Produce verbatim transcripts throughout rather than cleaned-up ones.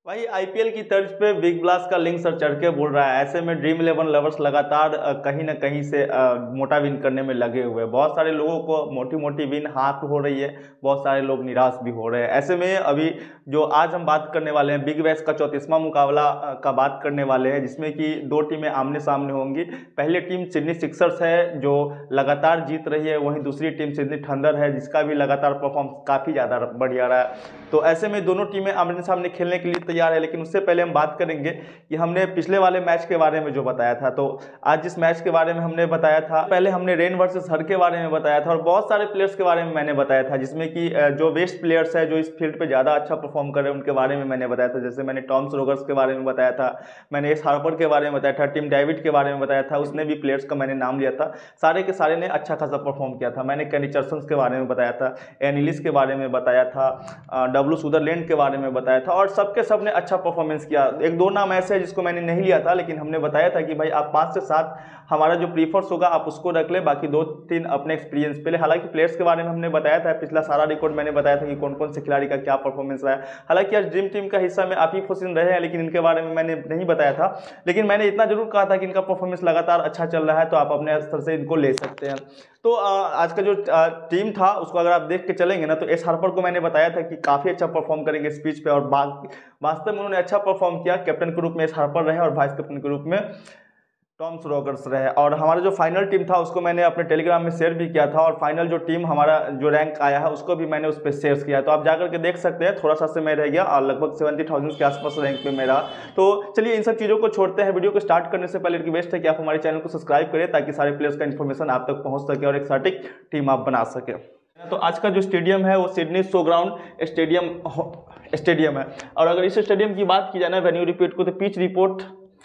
भाई आईपीएल की तर्ज पे बिग ब्लास्ट का लिंक सर चढ़ के बोल रहा है। ऐसे में ड्रीम इलेवन लवर्स लगातार अ, कहीं ना कहीं से अ, मोटा विन करने में लगे हुए हैं। बहुत सारे लोगों को मोटी मोटी विन हाथ हो रही है, बहुत सारे लोग निराश भी हो रहे हैं। ऐसे में अभी जो आज हम बात करने वाले हैं बिग बैश का चौंतीसवां मुकाबला अ, का बात करने वाले हैं, जिसमें कि दो टीमें आमने सामने होंगी। पहली टीम सिडनी सिक्सर्स है जो लगातार जीत रही है, वहीं दूसरी टीम सिडनी थंडर है जिसका भी लगातार परफॉर्मेंस काफ़ी ज़्यादा बढ़िया रहा है। तो ऐसे में दोनों टीमें आमने सामने खेलने के लिए तैयार है। लेकिन उससे पहले हम बात करेंगे कि हमने पिछले वाले मैच के बारे में जो बताया था, तो आज जिस मैच के बारे में हमने बताया था, पहले हमने रेन वर्सेस हर के बारे में बताया था और बहुत सारे प्लेयर्स के बारे में मैंने बताया था, जिसमें कि जो बेस्ट प्लेयर्स है जो इस फील्ड पे ज़्यादा अच्छा परफॉर्म कर रहे हैं उनके बारे में मैंने बताया था। जैसे मैंने टॉम्स रोगर्स के बारे में बताया था, मैंने एस हार्पर के बारे में बताया था, टिम डेविड के बारे में बताया था, उसने भी प्लेयर्स का मैंने नाम लिया था। सारे के सारे ने अच्छा खासा परफॉर्म किया था। मैंने कैनी चर्सन्स के बारे में बताया था, एनिलिस के बारे में बताया था, डब्लू सुदरलैंड के बारे में बताया था और सबके सब ने अच्छा परफॉर्मेंस किया। एक दो नाम ऐसे हैं जिसको मैंने नहीं लिया था, लेकिन हमने बताया था कि भाई आप पाँच से सात हमारा जो प्रीफर्स होगा आप उसको रख ले, बाकी दो तीन अपने एक्सपीरियंस पे ले। हालांकि प्लेयर्स के बारे में हमने बताया था, पिछला सारा रिकॉर्ड मैंने बताया था कि कौन कौन से खिलाड़ी का क्या परफॉर्मेंस रहा है। हालांकि आज ड्रीम टीम का हिस्सा में आतिफ हुसैन रहे हैं, लेकिन इनके बारे में मैंने नहीं बताया था। लेकिन मैंने इतना जरूर कहा था कि इनका परफॉर्मेंस लगातार अच्छा चल रहा है, तो आप अपने स्तर से इनको ले सकते हैं। तो आज का जो टीम था उसको अगर आप देख के चलेंगे ना, तो एस हार्पर को मैंने बताया था कि काफ़ी अच्छा परफॉर्म करेंगे स्पीच पे, और वास्तव में उन्होंने अच्छा परफॉर्म किया। कैप्टन के रूप में एस हार्पर रहे और वाइस कैप्टन के रूप में टॉम्स रोगर्स रहे। और हमारा जो फाइनल टीम था उसको मैंने अपने टेलीग्राम में शेयर भी किया था, और फाइनल जो टीम हमारा जो रैंक आया है उसको भी मैंने उस पर शेयर किया। तो आप जाकर के देख सकते हैं, थोड़ा सा से मैं रह गया और लगभग सेवेंटी थाउजेंड के आसपास रैंक पे मेरा। तो चलिए इन सब चीज़ों को छोड़ते हैं। वीडियो को स्टार्ट करने से पहले रिक्वेस्ट है कि आप हमारे चैनल को सब्सक्राइब करें ताकि सारे प्लेयर्स का इन्फॉर्मेशन आप तक पहुँच सके और एक सटीक टीम आप बना सके। तो आज का जो स्टेडियम है वो Sydney Show Ground stadium stadium है। और अगर इस स्टेडियम की बात की जाए ना, वेन्यू रिपोर्ट को, तो पिच रिपोर्ट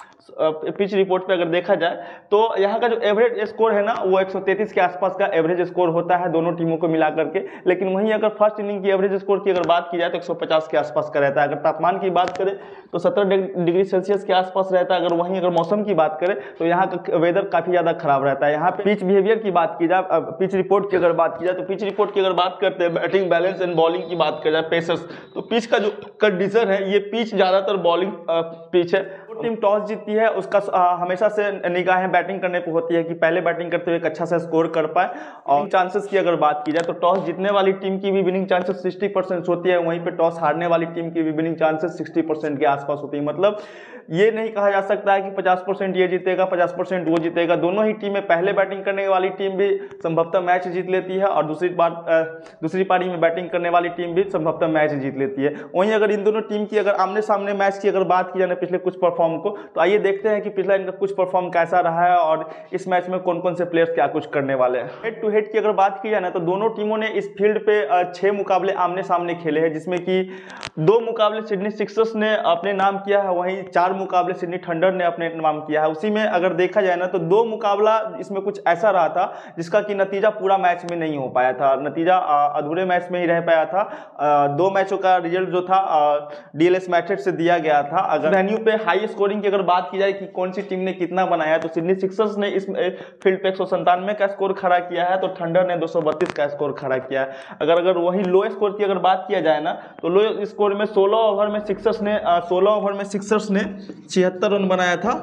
पिच रिपोर्ट पे अगर देखा जाए तो यहाँ का जो एवरेज स्कोर है ना वो एक सौ तैंतीस के आसपास का एवरेज स्कोर होता है दोनों टीमों को मिला करके। लेकिन वहीं अगर फर्स्ट इनिंग की एवरेज स्कोर की अगर बात की जाए तो एक सौ पचास के आसपास का रहता है। अगर तापमान की बात करें तो सत्रह डिग्री सेल्सियस के आसपास रहता है। अगर वहीं अगर मौसम की बात करें तो यहाँ का वेदर काफ़ी ज़्यादा खराब रहता है। यहाँ पे पिच बिहेवियर की बात की जाए, पिच रिपोर्ट की अगर बात की जाए तो पिच रिपोर्ट की अगर बात करते हैं बैटिंग बैलेंस एंड बॉलिंग की बात की जाए पेसर्स, तो पिच का जो कंडीशन है ये पिच ज़्यादातर बॉलिंग पिच है। टीम टॉस जीतती है उसका हमेशा से निगाहें बैटिंग करने पे होती है कि पहले बैटिंग करते हुए एक अच्छा सा स्कोर कर पाए। और चांसेस की अगर बात की जाए तो टॉस जीतने वाली टीम की भी विनिंग चांसेस सिक्सटी परसेंट होती है, वहीं पे टॉस हारने वाली टीम की भी विनिंग चांसेस सिक्सटी परसेंट के आसपास होती है। मतलब ये नहीं कहा जा सकता है कि पचास परसेंट ये जीतेगा पचास परसेंट वो जीतेगा। दोनों ही टीमें पहले बैटिंग करने वाली टीम भी संभवतः मैच जीत लेती है और दूसरी बार दूसरी पारी में बैटिंग करने वाली टीम भी संभवतः मैच जीत लेती है। वहीं अगर इन दोनों टीम की अगर आमने सामने मैच की अगर बात की जाए पिछले कुछ परफॉर्म को, तो आइए देखते हैं कि पिछला इनका कुछ परफॉर्म कैसा रहा है और इस मैच में कौन कौन से प्लेयर्स क्या कुछ करने वाले हैं। हेड टू हेड की अगर बात की जाए ना तो दोनों टीमों ने इस फील्ड पे छह मुकाबले आमने सामने खेले हैं, जिसमें कि दो मुकाबले सिडनी सिक्सर्स ने अपने नाम किया है, वहीं चार मुकाबले सिडनी थंडर ने अपने नाम किया है। उसी में अगर देखा जाए ना तो दो मुकाबला इसमें कुछ ऐसा रहा था जिसका कि नतीजा पूरा मैच में नहीं हो पाया था, नतीजा अधूरे मैच में ही रह पाया था। दो मैचों का रिजल्ट जो था डीएलएस मैथड से दिया गया था। अगर वेन्यू पे हाई स्कोरिंग की अगर बात की जाए कि कौन सी टीम ने कितना बनाया, तो सिडनी सिक्सर्स ने इस फील्ड पे एक सौ संतानवे का स्कोर खड़ा किया है, तो थंडर ने दो सौ बत्तीस का स्कोर खड़ा किया है। अगर अगर वही लो स्कोर की अगर बात किया जाए ना तो लो स्कोर में सोलह ओवर में सिक्सर्स ने सोलह ओवर में सिक्सर्स ने छिहत्तर रन बनाया था।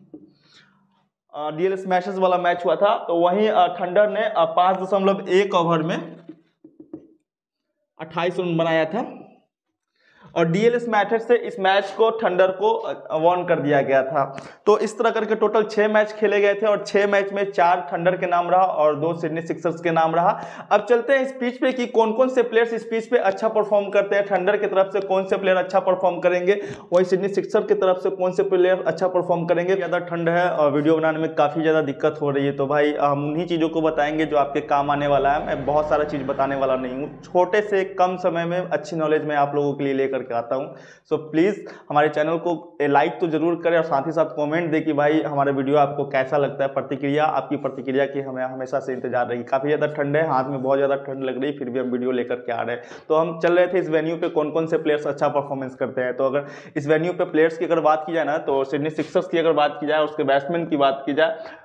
डीएलएस मैचेस वाला मैच हुआ था, तो वहीं थंडर ने पाँच दशमलव एक ओवर में अट्ठाईस रन बनाया था और डीएलएस मैथड से इस मैच को थंडर को वॉन कर दिया गया था। तो इस तरह करके टोटल छह मैच खेले गए थे और छह मैच में चार थंडर के नाम रहा और दो सिडनी सिक्सर्स के नाम रहा। अब चलते हैं इस पिच पे कि कौन कौन से प्लेयर्स इस पिच पे अच्छा परफॉर्म करते हैं। थंडर की तरफ से कौन से प्लेयर अच्छा परफॉर्म करेंगे, वही सिडनी सिक्सर की तरफ से कौन से प्लेयर अच्छा परफॉर्म करेंगे। ज़्यादा ठंड है और वीडियो बनाने में काफ़ी ज़्यादा दिक्कत हो रही है, तो भाई हम उन्हीं चीज़ों को बताएंगे जो आपके काम आने वाला है। मैं बहुत सारा चीज़ बताने वाला नहीं हूँ, छोटे से कम समय में अच्छी नॉलेज मैं आप लोगों के लिए लेकर के आता हूँ। सो so, प्लीज़ हमारे चैनल को लाइक तो जरूर करें और साथ ही साथ कमेंट दें कि भाई हमारा वीडियो आपको कैसा लगता है। प्रतिक्रिया, आपकी प्रतिक्रिया की हमें हमेशा से इंतजार रहेगी। काफ़ी ज़्यादा ठंड है, हाथ में बहुत ज़्यादा ठंड लग रही, फिर भी हम वीडियो लेकर के आ रहे हैं। तो हम चल रहे थे इस वेन्यू पे कौन कौन से प्लेयर्स अच्छा परफॉर्मेंस करते हैं। तो अगर इस वेन्यू पे प्लेयर्स की अगर बात की जाए ना तो सिडनी सिक्सर्स की अगर बात की जाए, उसके बैट्समैन की बात की जाए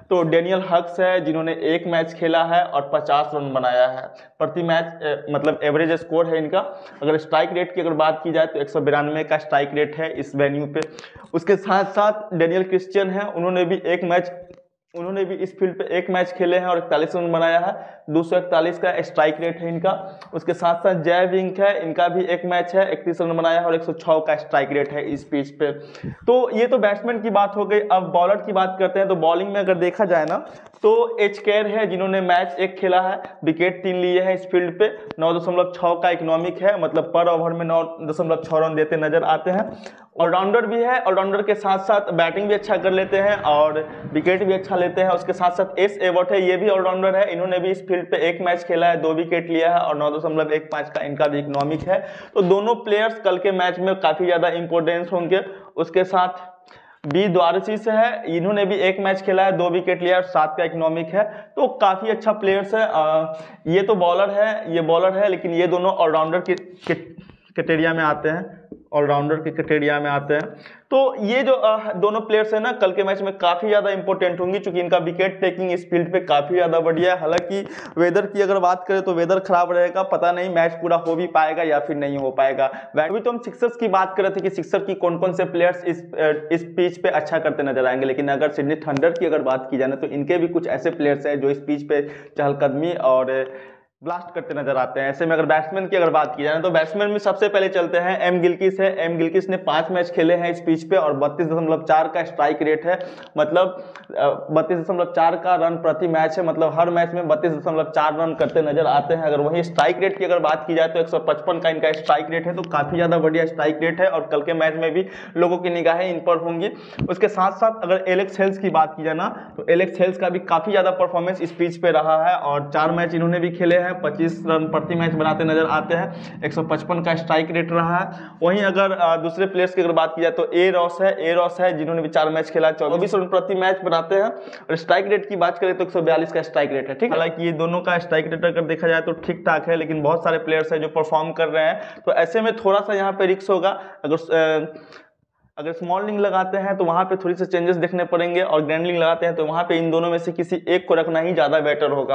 तो डेनियल हक्स है जिन्होंने एक मैच खेला है और पचास रन बनाया है प्रति मैच, मतलब एवरेज स्कोर है इनका। अगर स्ट्राइक रेट की अगर बात की जाए तो एक सौ बिरानवे का स्ट्राइक रेट है इस वेन्यू पे। उसके साथ साथ डेनियल क्रिश्चियन है, उन्होंने भी एक मैच उन्होंने भी इस फील्ड पे एक मैच खेले हैं और इकतालीस रन बनाया है, दो सौ इकतालीस का स्ट्राइक रेट है इनका। उसके साथ साथ जय विंक है, इनका भी एक मैच है, इकतीस रन बनाया है और एक सौ छह का स्ट्राइक रेट है इस पिच पे। तो ये तो बैट्समैन की बात हो गई। अब बॉलर की बात करते हैं तो बॉलिंग में अगर देखा जाए ना तो एच केर है जिन्होंने मैच एक खेला है, विकेट तीन लिए हैं इस फील्ड पे, नौ दशमलव छः का इकोनॉमिक है, मतलब पर ओवर में नौ दशमलव छः रन देते नजर आते हैं। ऑलराउंडर भी है, ऑलराउंडर के साथ साथ बैटिंग भी अच्छा कर लेते हैं और विकेट भी अच्छा लेते हैं। उसके साथ साथ एस एवर्ट है, ये भी ऑलराउंडर है, इन्होंने भी इस फील्ड पे एक मैच खेला है, दो विकेट लिया है और नौ दशमलव एक पाँच का इनका भी इकोनॉमिक है। तो दोनों प्लेयर्स कल के मैच में काफ़ी ज़्यादा इंपॉर्टेंस होंगे। उसके साथ बी द्वारशीष है, इन्होंने भी एक मैच खेला है, दो विकेट लिया और सात का इकोनॉमिक है, तो काफ़ी अच्छा प्लेयर्स है। आ, ये तो बॉलर है, ये बॉलर है, लेकिन ये दोनों ऑलराउंडर के कैटेगरी में आते हैं, ऑलराउंडर के कैटेगरी में आते हैं। तो ये जो आ, दोनों प्लेयर्स हैं ना कल के मैच में काफ़ी ज़्यादा इंपॉर्टेंट होंगी, क्योंकि इनका विकेट टेकिंग इस फील्ड पे काफ़ी ज़्यादा बढ़िया है। हालांकि वेदर की अगर बात करें तो वेदर खराब रहेगा, पता नहीं मैच पूरा हो भी पाएगा या फिर नहीं हो पाएगा। अभी तो हम सिक्सर्स की बात कर रहे थे कि सिक्सर की कौन कौन से प्लेयर्स इस इस पिच पे अच्छा करते नजर आएंगे, लेकिन अगर सिडनी थंडर की अगर बात की जाए ना तो इनके भी कुछ ऐसे प्लेयर्स हैं जो इस पिच पे चहलकदमी और ब्लास्ट करते नजर आते हैं। ऐसे में अगर बैट्समैन की अगर बात की जाए तो बैट्समैन में सबसे पहले चलते हैं एम गिलक्रिस्ट है। एम गिलक्रिस्ट ने पांच मैच खेले हैं इस पिच पे और बत्तीस दशमलव चार का स्ट्राइक रेट है, मतलब बत्तीस दशमलव चार का रन प्रति मैच है, मतलब हर मैच में बत्तीस दशमलव चार रन करते नजर आते हैं। अगर वहीं स्ट्राइक रेट की अगर बात की जाए तो एक सौ पचपन का इनका स्ट्राइक रेट है, तो काफी ज्यादा बढ़िया स्ट्राइक रेट है और कल के मैच में भी लोगों की निगाहें इन पर होंगी। उसके साथ साथ अगर एलेक्स हेल्स की बात की जाए ना तो एलेक्स हेल्स का भी काफी ज्यादा परफॉर्मेंस इस पिच पे रहा है और चार मैच इन्होंने भी खेले हैं, पच्चीस रन प्रति मैच बनाते नजर आते हैं, एक सौ पचपन का स्ट्राइक रेट रहा है। वहीं अगर आ, दूसरे प्लेयर्स की अगर बात की जाए तो ए रॉस है, ए रॉस है जिन्होंने भी चार मैच खेला, चौबीस रन प्रति मैच बनाते हैं और स्ट्राइक रेट की बात करें तो एक सौ बयालीस का स्ट्राइक रेट है। ठीक है, हालांकि ये दोनों का स्ट्राइक रेट अगर देखा जाए तो ठीक ठाक है, लेकिन बहुत सारे प्लेयर्स हैं जो परफॉर्म कर रहे हैं, तो ऐसे में थोड़ा सा यहाँ पे रिस्क होगा। अगर अगर स्मॉल लिंग लगाते हैं तो वहाँ पे थोड़ी सी चेंजेस देखने पड़ेंगे और ग्रैंड लिंग लगाते हैं तो वहाँ पे इन दोनों में से किसी एक को रखना ही ज़्यादा बेटर होगा।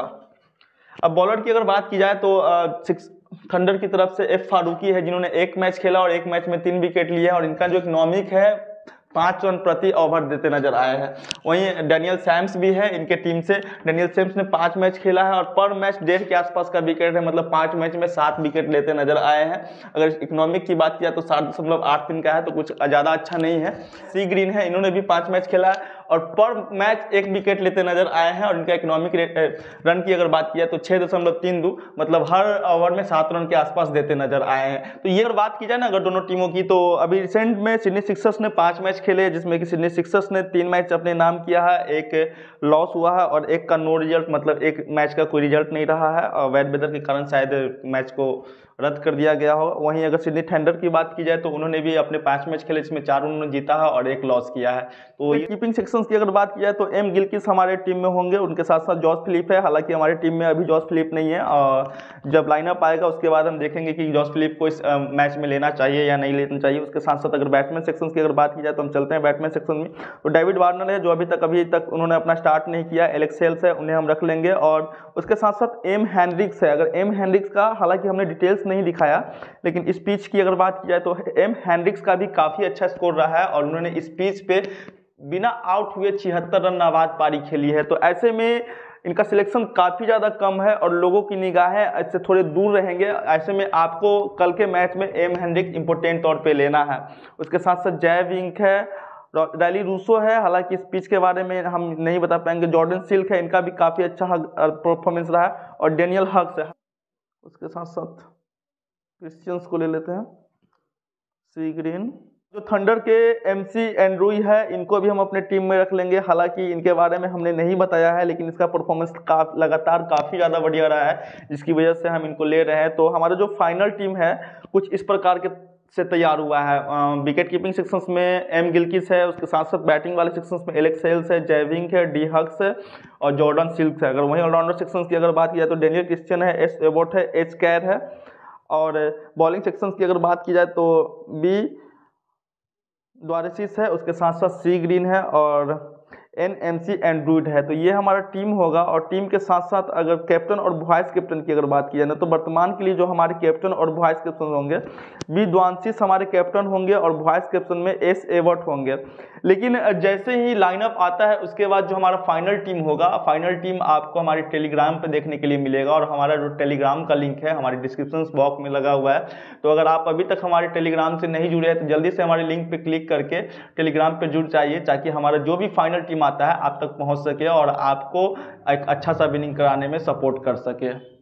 अब बॉलर की अगर बात की जाए तो सिक्स थंडर की तरफ से एफ फारूकी है जिन्होंने एक मैच खेला और एक मैच में तीन विकेट लिए और इनका जो इकोनॉमिक है पाँच रन प्रति ओवर देते नजर आए हैं। वहीं डेनियल सैम्स भी है इनके टीम से, डेनियल सैम्स ने पाँच मैच खेला है और पर मैच डेढ़ के आसपास का विकेट है, मतलब पाँच मैच में सात विकेट लेते नजर आए हैं। अगर इकोनॉमिक की बात किया तो सात दशमलव आठ तीन का है, तो कुछ ज़्यादा अच्छा नहीं है। सी ग्रीन है, इन्होंने भी पाँच मैच खेला है और पर मैच एक विकेट लेते नजर आए हैं और इनका इकोनॉमिक रन की अगर बात किया तो छः दशमलव तीन दो, मतलब हर ओवर में सात रन के आसपास देते नजर आए हैं। तो ये अगर बात की जाए ना अगर दोनों टीमों की, तो अभी रिसेंट में सिडनी सिक्सर्स ने पाँच मैच खेले जिसमें कि सिडनी सिक्सर्स ने तीन मैच अपने नाम किया है, एक लॉस हुआ है और एक का नो रिजल्ट, मतलब एक मैच का कोई रिजल्ट नहीं रहा है और बैड वेदर के कारण शायद मैच को रद्द कर दिया गया हो। वहीं अगर सिडनी थंडर की बात की जाए तो उन्होंने भी अपने पांच मैच खेले जिसमें चार उन्होंने जीता है और एक लॉस किया है। तो कीपिंग सेक्शंस की अगर बात की जाए तो एम गिलक्रिस्ट हमारे टीम में होंगे, उनके साथ साथ जॉस फिलिप है। हालांकि हमारे टीम में अभी जॉस फिलिप नहीं है और जब लाइनअप आएगा उसके बाद हम देखेंगे कि जॉस फिलिप को इस मैच में लेना चाहिए या नहीं लेना चाहिए। उसके साथ साथ अगर बैट्समैन सेक्शन की अगर बात की जाए तो हम चलते हैं बैट्समैन सेक्शन में, तो डेविड वार्नर है जो अभी तक अभी तक उन्होंने अपना स्टार्ट नहीं किया, एलेक्स हेल्स है उन्हें हम रख लेंगे और उसके साथ साथ एम हेनरिक्स है। अगर एम हेनरिक्स का हालांकि हमने डिटेल्स नहीं दिखाया, लेकिन इस पिच की अगर बात की जाए तो एम हेनरिक्स का भी काफ़ी अच्छा स्कोर रहा है और उन्होंने इस पिच पे बिना आउट हुए छिहत्तर रन नाबाद पारी खेली है। तो ऐसे में इनका सिलेक्शन काफ़ी ज़्यादा कम है और लोगों की निगाहें इससे थोड़े दूर रहेंगे। ऐसे में आपको कल के मैच में एम हेनरिक्स इंपॉर्टेंट तौर पे लेना है। उसके साथ साथ जय विंक है, रैली रूसो है, हालांकि इस पिच के बारे में हम नहीं बता पाएंगे। जॉर्डन सिल्क है, इनका भी काफ़ी अच्छा परफॉर्मेंस रहा है और डेनियल हक्स है। उसके साथ साथ क्रिश्चियंस को ले लेते हैं, सी ग्रीन। जो थंडर के एमसी एंड्रूई है इनको भी हम अपने टीम में रख लेंगे। हालांकि इनके बारे में हमने नहीं बताया है, लेकिन इसका परफॉर्मेंस का लगातार काफ़ी ज़्यादा बढ़िया रहा है जिसकी वजह से हम इनको ले रहे हैं। तो हमारा जो फाइनल टीम है कुछ इस प्रकार के से तैयार हुआ है। विकेट कीपिंग सेक्शंस में एम गिलक्रिस्ट है, उसके साथ साथ बैटिंग वाले सेक्शंस में एलेक्स हेल्स है, जय विंक है, डी हक्स है और जॉर्डन सिल्क है। अगर वहीं ऑलराउंडर सेक्शंस की अगर बात की जाए तो डेनियल क्रिश्चियन है, एस एबॉट है, एच कैर है और बॉलिंग सेक्शंस की अगर बात की जाए तो बी द्वारशीष है, उसके साथ साथ सी ग्रीन है और एन एम सी एंड्रॉइड है। तो ये हमारा टीम होगा, और टीम के साथ साथ अगर कैप्टन और वाइस कैप्टन की अगर बात की जाए ना, तो वर्तमान के लिए जो हमारे कैप्टन और वाइस कैप्टन होंगे, बी द्वांशीष हमारे कैप्टन होंगे और वाइस कैप्टन में एस एवर्ट होंगे। लेकिन जैसे ही लाइनअप आता है उसके बाद जो हमारा फाइनल टीम होगा, फाइनल टीम आपको हमारे टेलीग्राम पे देखने के लिए मिलेगा, और हमारा जो टेलीग्राम का लिंक है हमारे डिस्क्रिप्शन बॉक्स में लगा हुआ है। तो अगर आप अभी तक हमारे टेलीग्राम से नहीं जुड़े हैं तो जल्दी से हमारे लिंक पे क्लिक करके टेलीग्राम पे जुड़ जाइए, ताकि हमारा जो भी फाइनल टीम आता है आप तक पहुंच सके और आपको एक अच्छा सा विनिंग कराने में सपोर्ट कर सके।